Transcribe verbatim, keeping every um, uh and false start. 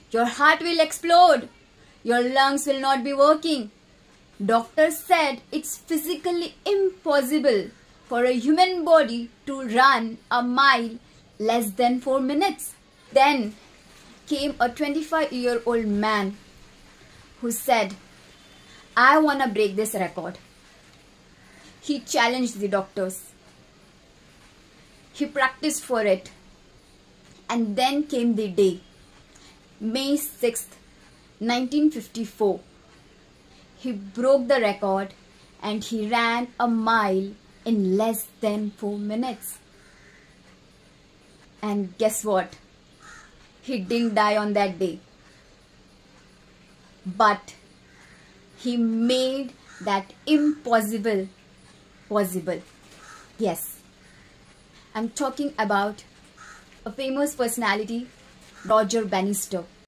Your heart will explode. Your lungs will not be working. Doctors said it's physically impossible for a human body to run a mile less than four minutes. Then came a twenty-five-year-old man who said, I want to break this record. He challenged the doctors. He practiced for it. And then came the day, May sixth, nineteen fifty-four. He broke the record and he ran a mile in less than four minutes. And guess what? He didn't die on that day. But he made that impossible possible. Yes, I'm talking about a famous personality, Bannister.